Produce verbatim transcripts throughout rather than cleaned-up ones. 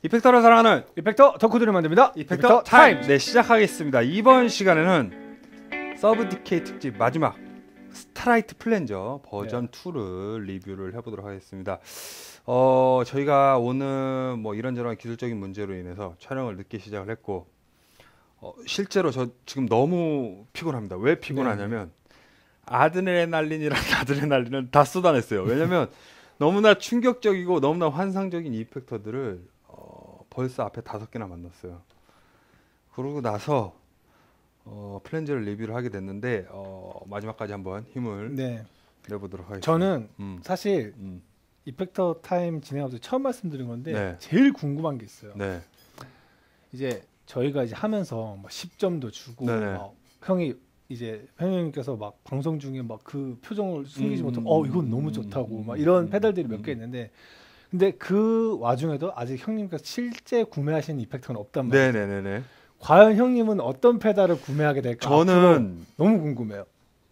이펙터를 사랑하는 이펙터 덕후들을 만듭니다. 이펙터, 이펙터 타임! 타임! 네, 시작하겠습니다. 이번 시간에는 서브 디케이 특집 마지막 스타라이트 플랜저 버전 네. 이를 리뷰를 해보도록 하겠습니다. 어, 저희가 오늘 뭐 이런저런 기술적인 문제로 인해서 촬영을 늦게 시작을 했고 어, 실제로 저 지금 너무 피곤합니다. 왜 피곤하냐면 아드레날린이랑 아드레날린을 다 쏟아냈어요. 왜냐면 너무나 충격적이고 너무나 환상적인 이펙터들을 어, 벌써 앞에 다섯 개나 만났어요. 그러고 나서 어, 플랜저를 리뷰를 하게 됐는데 어, 마지막까지 한번 힘을 네. 내보도록 하겠습니다. 저는 음, 사실 음, 이펙터 타임 진행하면서 처음 말씀드린 건데 네. 제일 궁금한 게 있어요. 네, 이제 저희가 이제 하면서 막 십 점도 주고 네네. 막 형이 이제 형님께서 막 방송 중에 막 그 표정을 숨기지 음, 못하고 어 음, 이건 음, 너무 음, 좋다고 음, 막 음, 이런 음, 페달들이 음, 몇 개 음. 있는데 근데 그 와중에도 아직 형님께서 실제 구매하신 이펙터는 없단 말이에요. 네네네네. 과연 형님은 어떤 페달을 구매하게 될까? 앞으로 저는 너무 궁금해요.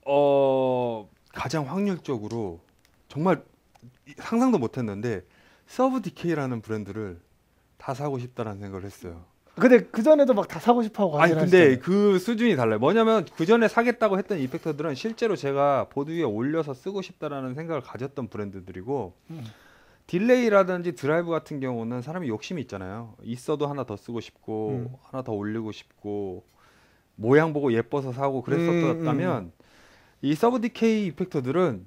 어, 가장 확률적으로 정말 상상도 못했는데 서브 디케이라는 브랜드를 다 사고 싶다라는 생각을 했어요. 근데 그 전에도 막 다 사고 싶어하고 아니 하긴 근데 하시잖아요. 그 수준이 달라요. 뭐냐면 그 전에 사겠다고 했던 이펙터들은 실제로 제가 보드 위에 올려서 쓰고 싶다라는 생각을 가졌던 브랜드들이고 음. 딜레이라든지 드라이브 같은 경우는 사람이 욕심이 있잖아요. 있어도 하나 더 쓰고 싶고 음. 하나 더 올리고 싶고 모양 보고 예뻐서 사고 그랬었다면 음, 이 서브 디케이 이펙터들은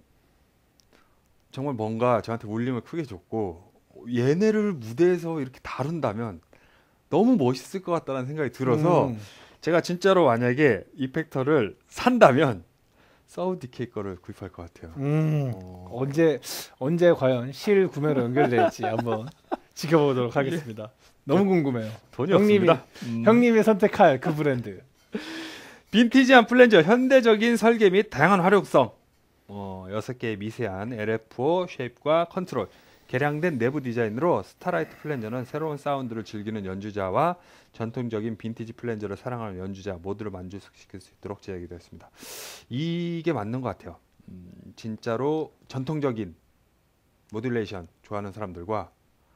정말 뭔가 저한테 울림을 크게 줬고 얘네를 무대에서 이렇게 다룬다면 너무 멋있을 것 같다는 생각이 들어서 음. 제가 진짜로 만약에 이펙터를 산다면 서브 디케이 거를 구입할 것 같아요. 음. 어... 언제 언제 과연 실 구매로 연결될지 한번 지켜보도록 하겠습니다. 너무 궁금해요. 돈이 형님이 없습니다. 음. 형님이 선택할 그 브랜드. 빈티지한 플랜저, 현대적인 설계 및 다양한 활용성. 어, 여섯 개의 미세한 엘에프오 쉐입과 컨트롤, 개량된 내부 디자인으로 스타라이트 플랜저는 새로운 사운드를 즐기는 연주자와 전통적인 빈티지 플랜저를 사랑하는 연주자 모두를 만족시킬 수 있도록 제작이 되었습니다. 이게 맞는 것 같아요. 음, 진짜로 전통적인 모듈레이션 좋아하는 사람들과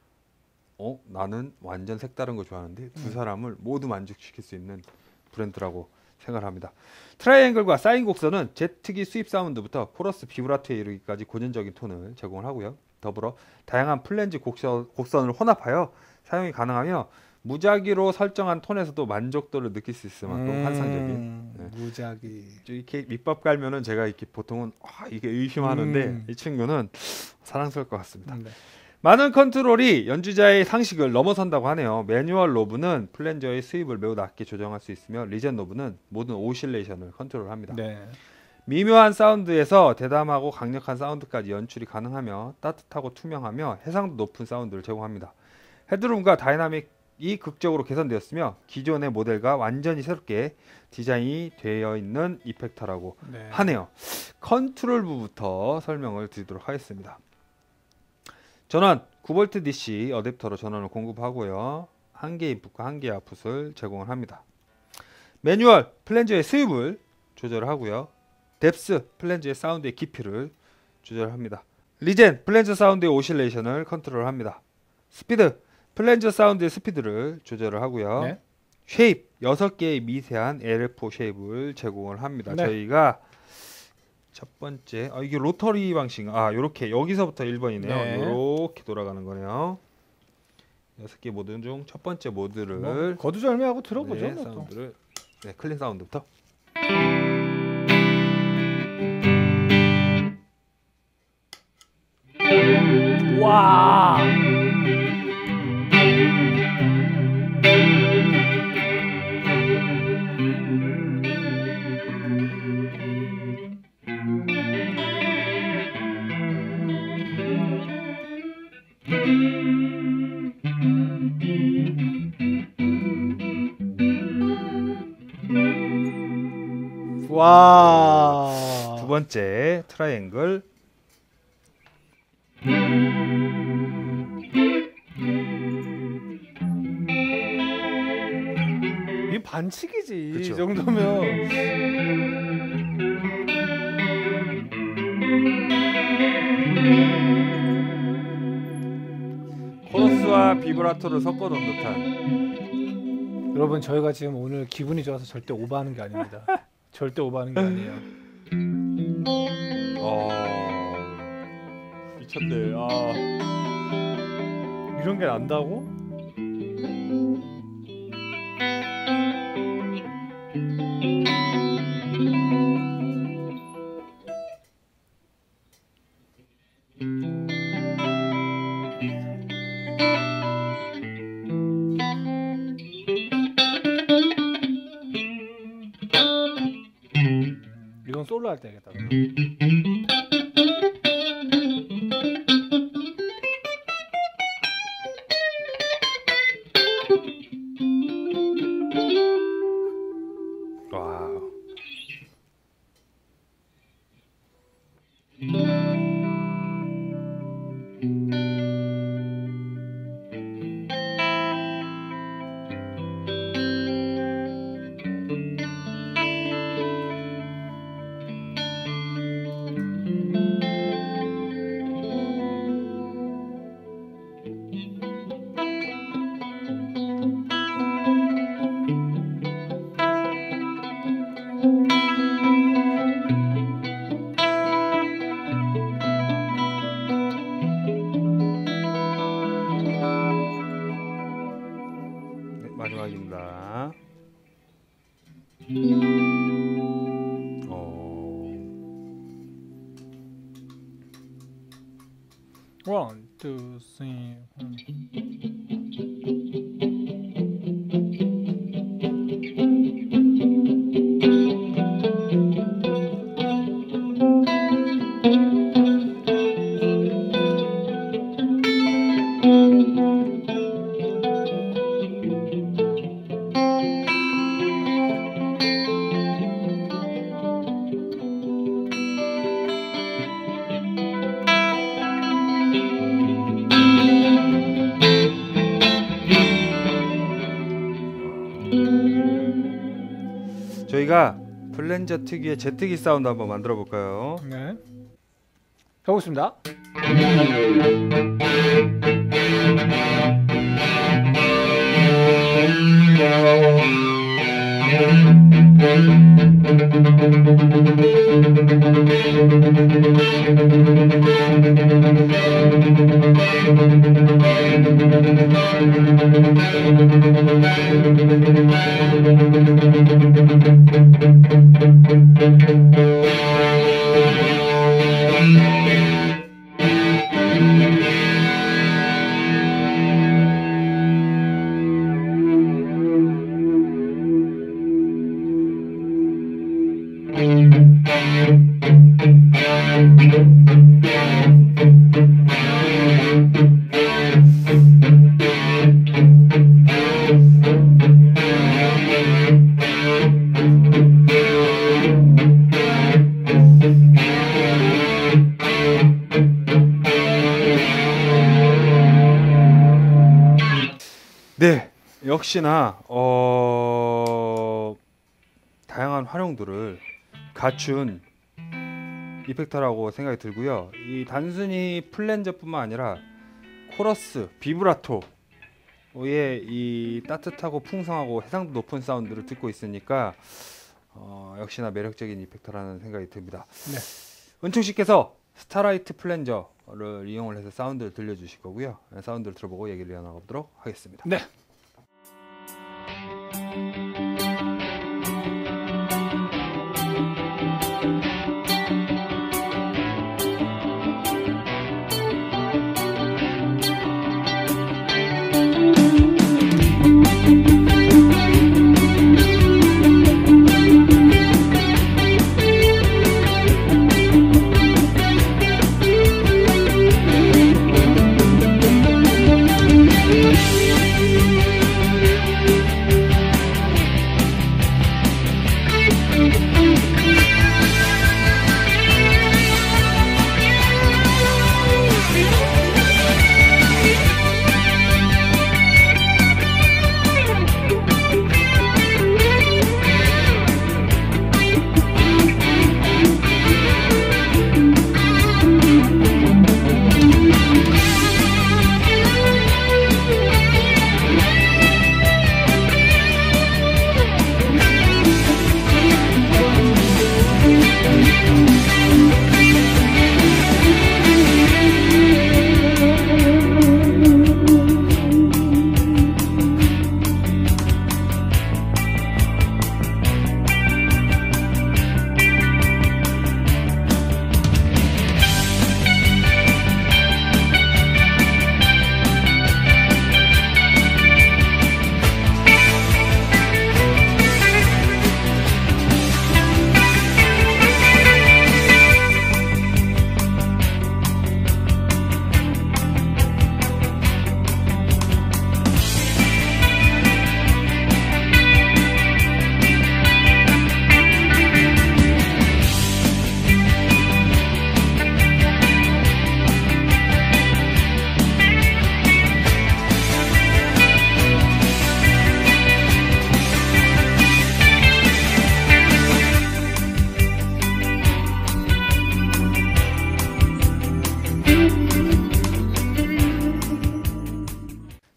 어 나는 완전 색다른 거 좋아하는데 두 음. 사람을 모두 만족시킬 수 있는 브랜드라고 생각합니다. 트라이앵글과 사인 곡선은 제트기 수입 사운드부터 코러스 비브라토에 이르기까지 고전적인 톤을 제공을 하고요. 더불어 다양한 플랜지 곡선, 곡선을 혼합하여 사용이 가능하며 무작위로 설정한 톤에서도 만족도를 느낄 수 있을 만큼 음, 환상적인. 네. 무작위. 이렇게 밑밥 깔면은 제가 이렇게 보통은 아, 이게 의심하는데 음. 이 친구는 사랑스러울 것 같습니다. 네. 많은 컨트롤이 연주자의 상식을 넘어선다고 하네요. 매뉴얼 노브는 플랜저의 수입을 매우 낮게 조정할 수 있으며 리젠 노브는 모든 오실레이션을 컨트롤합니다. 네. 미묘한 사운드에서 대담하고 강력한 사운드까지 연출이 가능하며 따뜻하고 투명하며 해상도 높은 사운드를 제공합니다. 헤드룸과 다이나믹이 극적으로 개선되었으며 기존의 모델과 완전히 새롭게 디자인이 되어 있는 이펙터라고 네. 하네요. 컨트롤 부부터 설명을 드리도록 하겠습니다. 전원 구 볼트 디씨 어댑터로 전원을 공급하고요. 한 개 인풋과 한 개 아웃풋을 제공을 합니다. 매뉴얼 플랜저의 수입을 조절하고요. 뎁스 플랜저의 사운드의 깊이를 조절합니다. 리젠 플랜저 사운드의 오실레이션을 컨트롤합니다. 스피드 플랜저 사운드의 스피드를 조절을 하고요. 네. 쉐입 여섯 개의 미세한 엘에프오 쉐입을 제공을 합니다. 네. 저희가 첫 번째 아 이게 로터리 방식 아 요렇게 여기서부터 일 번이네요. 네. 요렇게 돌아가는 거네요. 여섯 개 모드 중 첫 번째 모드를 뭐, 거두절미하고 들어보죠. 네, 뭐 또. 사운드를 네, 클린 사운드부터 와. 와. 두 번째 트라이앵글 이 반칙이지. 그쵸. 이 정도면. 코러스와 비브라토를 섞어 놓은 듯한. 여러분 저희가 지금 오늘 기분이 좋아서 절대 오버하는 게 아닙니다. 절대 오버하는 게 아니에요. 어 미쳤네. 아 이런 게 난다고? 이건 솔로 할 때 해야겠다. 와우. 네, 마지막입니다. 어. 원, 투, 쓰리. 저희가 플랜저 특유의 제트기 사운드 한번 만들어 볼까요? 네. 해보겠습니다. 네, 역시나 어... 다양한 활용도를 갖춘 이펙터라고 생각이 들고요. 이 단순히 플랜저뿐만 아니라 코러스, 비브라토의 이 따뜻하고 풍성하고 해상도 높은 사운드를 듣고 있으니까 어... 역시나 매력적인 이펙터라는 생각이 듭니다. 네. 은총 씨께서 스타라이트 플랜저를 이용을 해서 사운드를 들려주실 거고요. 사운드를 들어보고 얘기를 이어나가보도록 하겠습니다. 네.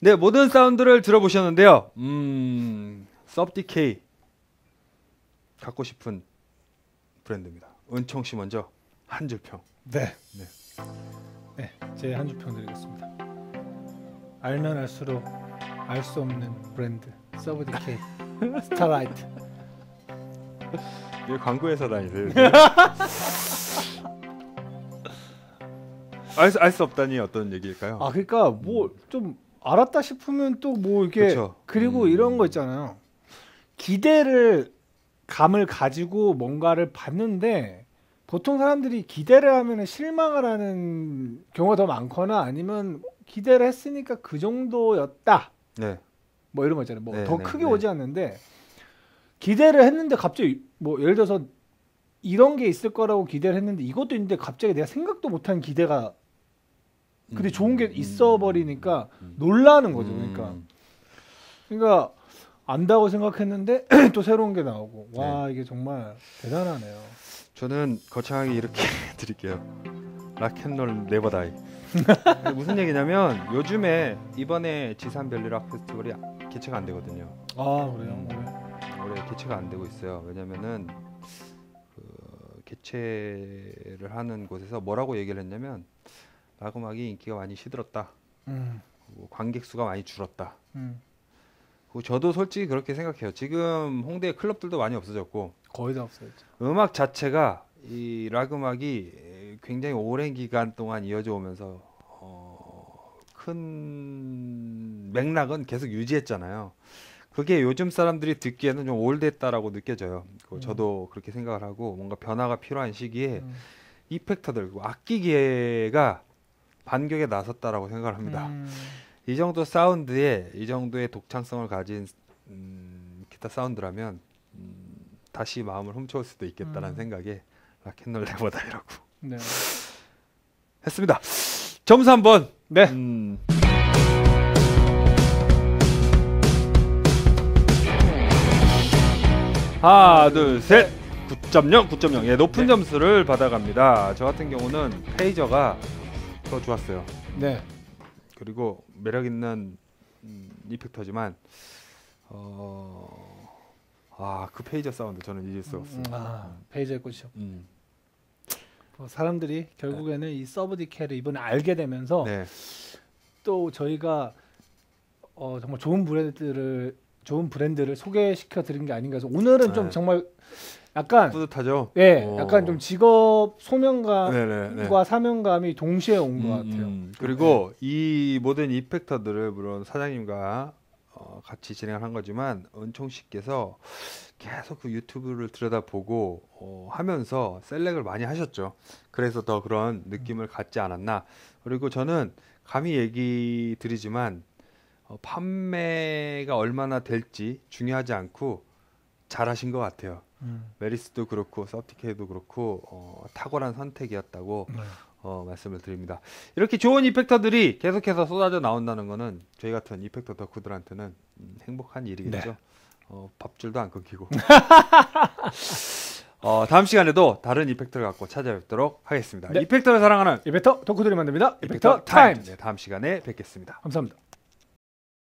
네, 모든 사운드를 들어보셨는데요. 음, 섭디케이 갖고 싶은 브랜드입니다. 은총 씨 먼저 한 줄 평. 네. 네. 네, 제 한 줄 평 드리겠습니다. 알면 알수록 알 수 없는 브랜드 서브디케이 스타라이트. 왜 광고회사 다니세요? 알수 알 수 없다니 어떤 얘기일까요? 아 그러니까 뭐 좀 알았다 싶으면 또 뭐 이게 그쵸. 그리고 음. 이런 거 있잖아요. 기대를 감을 가지고 뭔가를 봤는데 보통 사람들이 기대를 하면 실망을 하는 경우가 더 많거나 아니면 기대를 했으니까 그 정도였다. 네. 뭐 이런 거 있잖아요. 뭐 네, 더 네, 크게 네. 오지 않는데 기대를 했는데 갑자기 뭐 예를 들어서 이런 게 있을 거라고 기대를 했는데 이것도 있는데 갑자기 내가 생각도 못한 기대가 근데 좋은 게 있어 버리니까 음. 놀라는 거죠. 그러니까 음. 그러니까 안다고 생각했는데 또 새로운 게 나오고 와 이게 정말 대단하네요. 저는 거창하게 이렇게 드릴게요. 락앤롤 네버 다이. 무슨 얘기냐면 요즘에 이번에 지산 밸리 락 페스티벌이 개최가 안 되거든요. 아 그래요? 음. 올해 개최가 안 되고 있어요. 왜냐면은 그 개최를 하는 곳에서 뭐라고 얘기를 했냐면 락 음악이 인기가 많이 시들었다. 음, 그리고 관객 수가 많이 줄었다. 음. 그리고 저도 솔직히 그렇게 생각해요. 지금 홍대 클럽들도 많이 없어졌고 거의 다 없어졌죠. 음악 자체가 이 락 음악이 굉장히 오랜 기간 동안 이어져 오면서 어, 큰 맥락은 계속 유지했잖아요. 그게 요즘 사람들이 듣기에는 좀 올드했다라고 느껴져요. 그 음. 저도 그렇게 생각을 하고 뭔가 변화가 필요한 시기에 음. 이펙터들, 그리고 악기계가 반격에 나섰다라고 생각을 합니다. 음. 이 정도 사운드에 이 정도의 독창성을 가진 음, 기타 사운드라면 음, 다시 마음을 훔쳐올 수도 있겠다는 음. 생각에 락앤롤 네버다이라고 네. 했습니다. 점수 한번. 네. 음, 하나, 둘, 셋. 구 점 영, 구 점 영. 예, 높은 네. 점수를 받아갑니다. 저 같은 경우는 페이저가 더 좋았어요. 네. 그리고 매력 있는 음, 이펙터지만 어, 아, 그 페이저 사운드 저는 잊을 수 없어요. 음, 아 페이저의 꽃이요. 음. 어, 사람들이 결국에는 이 서브디케이를 이번에 알게 되면서 네. 또 저희가 어, 정말 좋은 브랜드를 좋은 브랜드를 소개시켜 드린 게 아닌가 해서 오늘은 좀 네. 정말 약간 뿌듯하죠. 예, 어. 약간 좀 직업 소명감과 네네. 네. 사명감이 동시에 온 것 음, 같아요. 음. 그리고 이 모든 이펙터들을 물론 사장님과 어, 같이 진행을 한 거지만 은총 씨께서 계속 그 유튜브를 들여다보고 어, 하면서 셀렉을 많이 하셨죠. 그래서 더 그런 느낌을 갖지 않았나. 그리고 저는 감히 얘기 드리지만 어, 판매가 얼마나 될지 중요하지 않고 잘하신 것 같아요. 음. 메리스도 그렇고 서티케이도 그렇고 어, 탁월한 선택이었다고 네. 어, 말씀을 드립니다. 이렇게 좋은 이펙터들이 계속해서 쏟아져 나온다는 거는 저희 같은 이펙터 덕후들한테는 음, 행복한 일이겠죠. 네. 어, 밥줄도 안 끊기고. 어, 다음 시간에도 다른 이펙터를 갖고 찾아뵙도록 하겠습니다. 네. 이펙터를 사랑하는 이펙터 덕후들이 만듭니다. 이펙터 타임. 네, 다음 시간에 뵙겠습니다. 감사합니다.